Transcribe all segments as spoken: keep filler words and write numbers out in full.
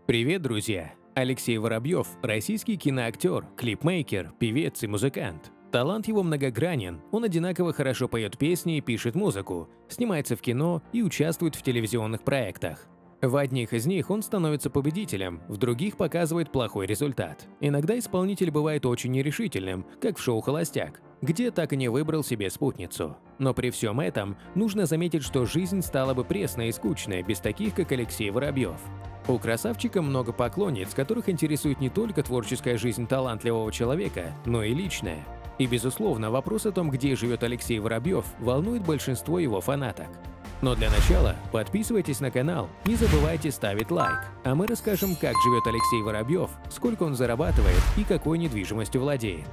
Привет, друзья! Алексей Воробьев – российский киноактер, клипмейкер, певец и музыкант. Талант его многогранен, он одинаково хорошо поет песни и пишет музыку, снимается в кино и участвует в телевизионных проектах. В одних из них он становится победителем, в других показывает плохой результат. Иногда исполнитель бывает очень нерешительным, как в шоу «Холостяк», где так и не выбрал себе спутницу. Но при всем этом нужно заметить, что жизнь стала бы пресной и скучной без таких, как Алексей Воробьев. У красавчика много поклонниц, которых интересует не только творческая жизнь талантливого человека, но и личная. И, безусловно, вопрос о том, где живет Алексей Воробьев, волнует большинство его фанаток. Но для начала подписывайтесь на канал, не забывайте ставить лайк, а мы расскажем, как живет Алексей Воробьев, сколько он зарабатывает и какой недвижимостью владеет.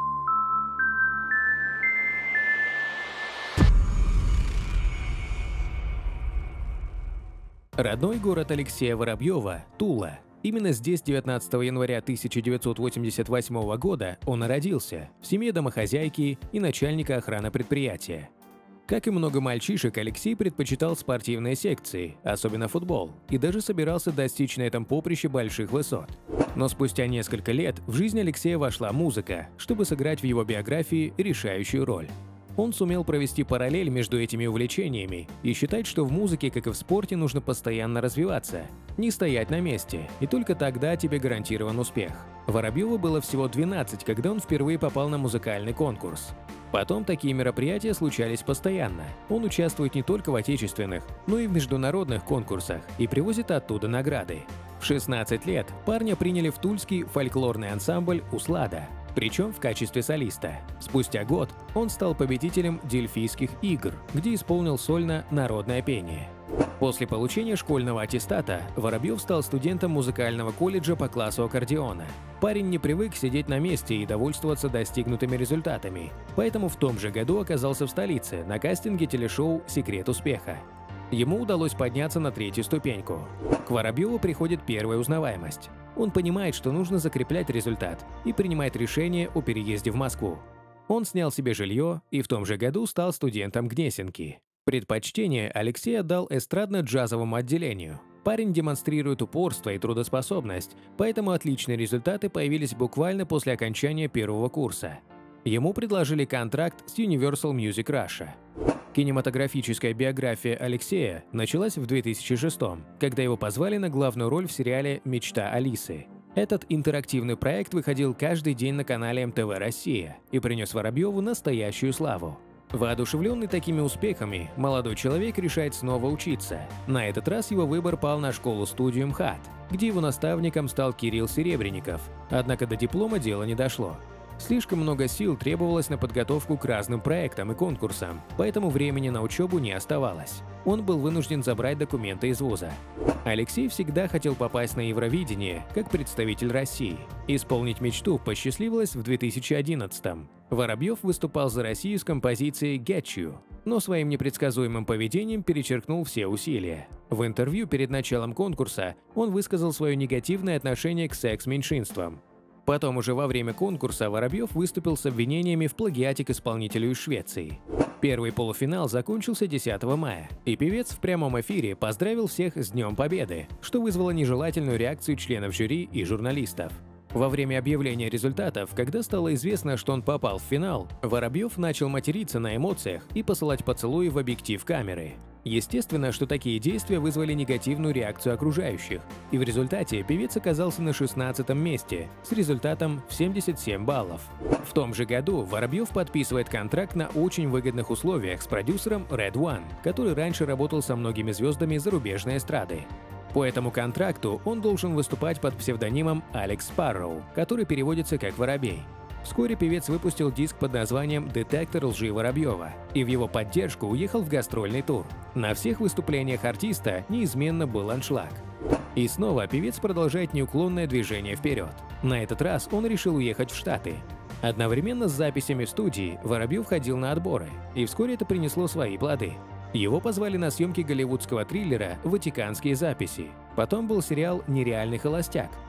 Родной город Алексея Воробьева – Тула. Именно здесь девятнадцатого января тысяча девятьсот восемьдесят восьмого года он родился, в семье домохозяйки и начальника охраны предприятия. Как и много мальчишек, Алексей предпочитал спортивные секции, особенно футбол, и даже собирался достичь на этом поприще больших высот. Но спустя несколько лет в жизнь Алексея вошла музыка, чтобы сыграть в его биографии решающую роль. Он сумел провести параллель между этими увлечениями и считать, что в музыке, как и в спорте, нужно постоянно развиваться, не стоять на месте, и только тогда тебе гарантирован успех. Воробьеву было всего двенадцать, когда он впервые попал на музыкальный конкурс. Потом такие мероприятия случались постоянно. Он участвует не только в отечественных, но и в международных конкурсах и привозит оттуда награды. В шестнадцать лет парня приняли в тульский фольклорный ансамбль «Услада», причем в качестве солиста. Спустя год он стал победителем Дельфийских игр, где исполнил сольно народное пение. После получения школьного аттестата Воробьев стал студентом музыкального колледжа по классу аккордеона. Парень не привык сидеть на месте и довольствоваться достигнутыми результатами, поэтому в том же году оказался в столице на кастинге телешоу «Секрет успеха». Ему удалось подняться на третью ступеньку. К Воробьеву приходит первая узнаваемость. Он понимает, что нужно закреплять результат, и принимает решение о переезде в Москву. Он снял себе жилье и в том же году стал студентом Гнесинки. Предпочтение Алексей отдал эстрадно-джазовому отделению. Парень демонстрирует упорство и трудоспособность, поэтому отличные результаты появились буквально после окончания первого курса. Ему предложили контракт с Universal Music Russia. Кинематографическая биография Алексея началась в две тысячи шестом, когда его позвали на главную роль в сериале «Мечта Алисы». Этот интерактивный проект выходил каждый день на канале эм тэ вэ «Россия» и принес Воробьеву настоящую славу. Воодушевленный такими успехами, молодой человек решает снова учиться. На этот раз его выбор пал на школу-студию МХАТ, где его наставником стал Кирилл Серебренников, однако до диплома дело не дошло. Слишком много сил требовалось на подготовку к разным проектам и конкурсам, поэтому времени на учебу не оставалось. Он был вынужден забрать документы из вуза. Алексей всегда хотел попасть на Евровидение как представитель России. Исполнить мечту посчастливилось в две тысячи одиннадцатом. Воробьев выступал за Россию с композицией «Get You», но своим непредсказуемым поведением перечеркнул все усилия. В интервью перед началом конкурса он высказал свое негативное отношение к секс-меньшинствам. Потом уже во время конкурса Воробьев выступил с обвинениями в плагиате к исполнителю из Швеции. Первый полуфинал закончился десятого мая, и певец в прямом эфире поздравил всех с Днем Победы, что вызвало нежелательную реакцию членов жюри и журналистов. Во время объявления результатов, когда стало известно, что он попал в финал, Воробьев начал материться на эмоциях и посылать поцелуи в объектив камеры. Естественно, что такие действия вызвали негативную реакцию окружающих, и в результате певец оказался на шестнадцатом месте с результатом в семьдесят семь баллов. В том же году Воробьев подписывает контракт на очень выгодных условиях с продюсером Red One, который раньше работал со многими звездами зарубежной эстрады. По этому контракту он должен выступать под псевдонимом Алекс Спарроу, который переводится как «Воробей». Вскоре певец выпустил диск под названием «Детектор лжи Воробьева» и в его поддержку уехал в гастрольный тур. На всех выступлениях артиста неизменно был аншлаг. И снова певец продолжает неуклонное движение вперед. На этот раз он решил уехать в Штаты. Одновременно с записями в студии Воробьев ходил на отборы, и вскоре это принесло свои плоды. Его позвали на съемки голливудского триллера «Ватиканские записи». Потом был сериал «Нереальный холостяк»,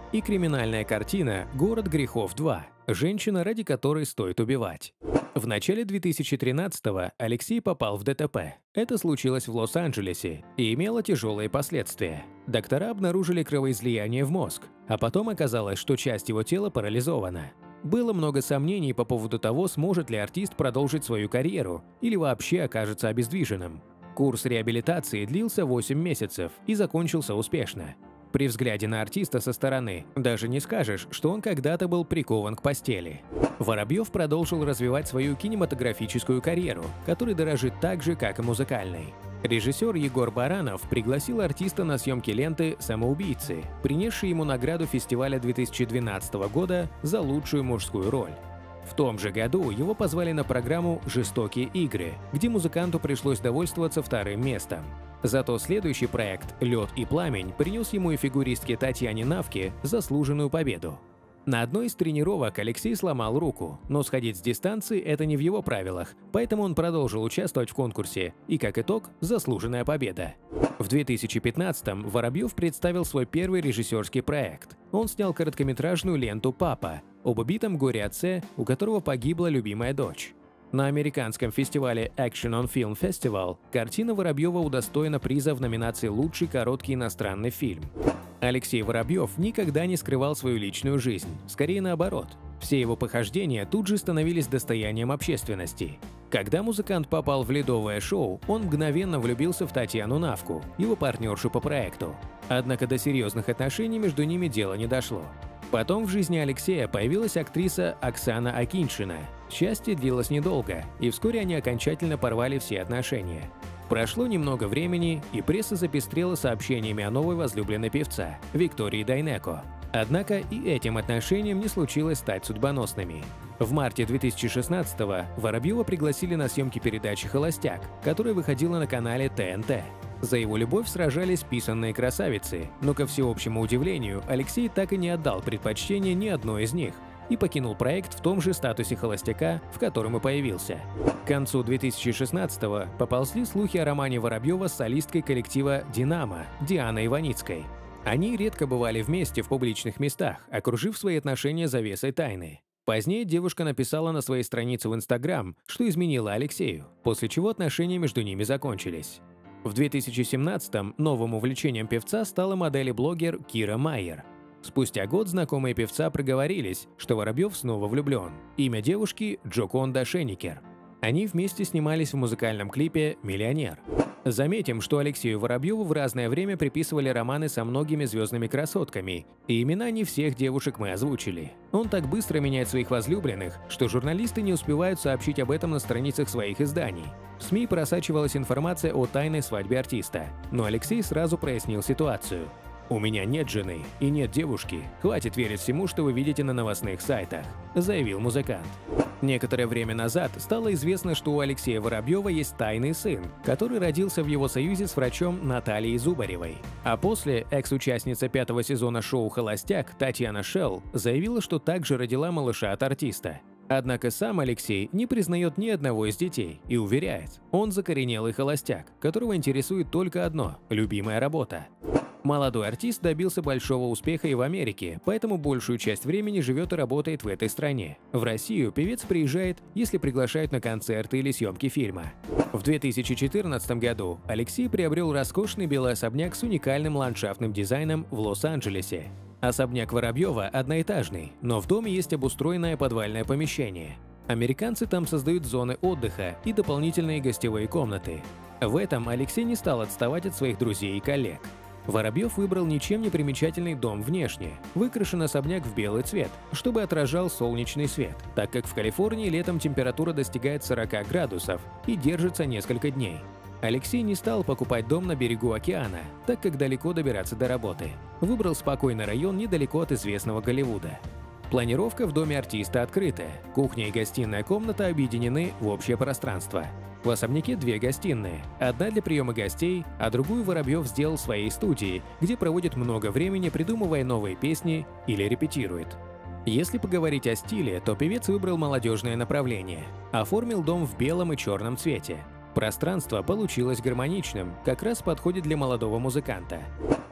и криминальная картина «Город грехов два. Женщина, ради которой стоит убивать». В начале две тысячи тринадцатого Алексей попал в ДТП. Это случилось в Лос-Анджелесе и имело тяжелые последствия. Доктора обнаружили кровоизлияние в мозг, а потом оказалось, что часть его тела парализована. Было много сомнений по поводу того, сможет ли артист продолжить свою карьеру или вообще окажется обездвиженным. Курс реабилитации длился восемь месяцев и закончился успешно. При взгляде на артиста со стороны даже не скажешь, что он когда-то был прикован к постели. Воробьев продолжил развивать свою кинематографическую карьеру, которой дорожит так же, как и музыкальной. Режиссер Егор Баранов пригласил артиста на съемки ленты «Самоубийцы», принесшей ему награду фестиваля две тысячи двенадцатого года за лучшую мужскую роль. В том же году его позвали на программу «Жестокие игры», где музыканту пришлось довольствоваться вторым местом. Зато следующий проект «Лед и пламень» принес ему и фигуристке Татьяне Навке заслуженную победу. На одной из тренировок Алексей сломал руку, но сходить с дистанции – это не в его правилах, поэтому он продолжил участвовать в конкурсе, и как итог – заслуженная победа. В две тысячи пятнадцатом Воробьев представил свой первый режиссерский проект. Он снял короткометражную ленту «Папа» об убитом горе-отце, у которого погибла любимая дочь. На американском фестивале Action on Film Festival картина Воробьева удостоена приза в номинации «Лучший короткий иностранный фильм». Алексей Воробьев никогда не скрывал свою личную жизнь, скорее наоборот. Все его похождения тут же становились достоянием общественности. Когда музыкант попал в ледовое шоу, он мгновенно влюбился в Татьяну Навку, его партнершу по проекту. Однако до серьезных отношений между ними дело не дошло. Потом в жизни Алексея появилась актриса Оксана Акиньшина. Счастье длилось недолго, и вскоре они окончательно порвали все отношения. Прошло немного времени, и пресса запестрела сообщениями о новой возлюбленной певца – Виктории Дайнеко. Однако и этим отношениям не случилось стать судьбоносными. В марте две тысячи шестнадцатого Воробьева пригласили на съемки передачи «Холостяк», которая выходила на канале Т Н Т. За его любовь сражались писанные красавицы, но, ко всеобщему удивлению, Алексей так и не отдал предпочтение ни одной из них и покинул проект в том же статусе холостяка, в котором и появился. К концу две тысячи шестнадцатого поползли слухи о романе Воробьева с солисткой коллектива «Динамо» Дианой Иваницкой. Они редко бывали вместе в публичных местах, окружив свои отношения завесой тайны. Позднее девушка написала на своей странице в Инстаграм, что изменила Алексею, после чего отношения между ними закончились. В две тысячи семнадцатом новым увлечением певца стала модель и блогер Кира Майер. Спустя год знакомые певца проговорились, что Воробьев снова влюблен. Имя девушки – Джоконда Шеникер. Они вместе снимались в музыкальном клипе «Миллионер». Заметим, что Алексею Воробьеву в разное время приписывали романы со многими звездными красотками, и имена не всех девушек мы озвучили. Он так быстро меняет своих возлюбленных, что журналисты не успевают сообщить об этом на страницах своих изданий. В СМИ просачивалась информация о тайной свадьбе артиста, но Алексей сразу прояснил ситуацию. «У меня нет жены и нет девушки, хватит верить всему, что вы видите на новостных сайтах», – заявил музыкант. Некоторое время назад стало известно, что у Алексея Воробьева есть тайный сын, который родился в его союзе с врачом Натальей Зубаревой. А после экс-участница пятого сезона шоу «Холостяк» Татьяна Шелл заявила, что также родила малыша от артиста. Однако сам Алексей не признает ни одного из детей и уверяет, он закоренелый холостяк, которого интересует только одно – любимая работа. Молодой артист добился большого успеха и в Америке, поэтому большую часть времени живет и работает в этой стране. В Россию певец приезжает, если приглашают на концерты или съемки фильма. В две тысячи четырнадцатом году Алексей приобрел роскошный белый особняк с уникальным ландшафтным дизайном в Лос-Анджелесе. Особняк Воробьева одноэтажный, но в доме есть обустроенное подвальное помещение. Американцы там создают зоны отдыха и дополнительные гостевые комнаты. В этом Алексей не стал отставать от своих друзей и коллег. Воробьев выбрал ничем не примечательный дом внешне, выкрашен особняк в белый цвет, чтобы отражал солнечный свет, так как в Калифорнии летом температура достигает сорока градусов и держится несколько дней. Алексей не стал покупать дом на берегу океана, так как далеко добираться до работы. Выбрал спокойный район недалеко от известного Голливуда. Планировка в доме артиста открытая, кухня и гостиная комната объединены в общее пространство. В особняке две гостиные, одна для приема гостей, а другую Воробьев сделал в своей студии, где проводит много времени, придумывая новые песни или репетирует. Если поговорить о стиле, то певец выбрал молодежное направление. Оформил дом в белом и черном цвете. Пространство получилось гармоничным, как раз подходит для молодого музыканта.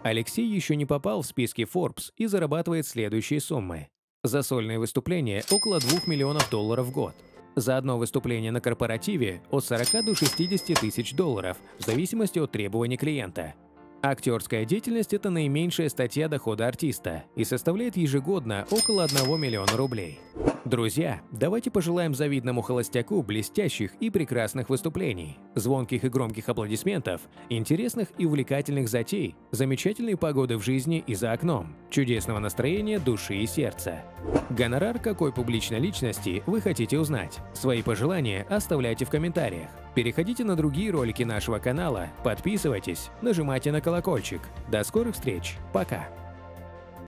Алексей еще не попал в списки Forbes и зарабатывает следующие суммы. За сольные выступления около двух миллионов долларов в год. За одно выступление на корпоративе от сорока до шестидесяти тысяч долларов, в зависимости от требований клиента. Актерская деятельность – это наименьшая статья дохода артиста и составляет ежегодно около одного миллиона рублей. Друзья, давайте пожелаем завидному холостяку блестящих и прекрасных выступлений, звонких и громких аплодисментов, интересных и увлекательных затей, замечательной погоды в жизни и за окном, чудесного настроения души и сердца. Гонорар какой публичной личности вы хотите узнать? Свои пожелания оставляйте в комментариях. Переходите на другие ролики нашего канала, подписывайтесь, нажимайте на колокольчик. До скорых встреч, пока!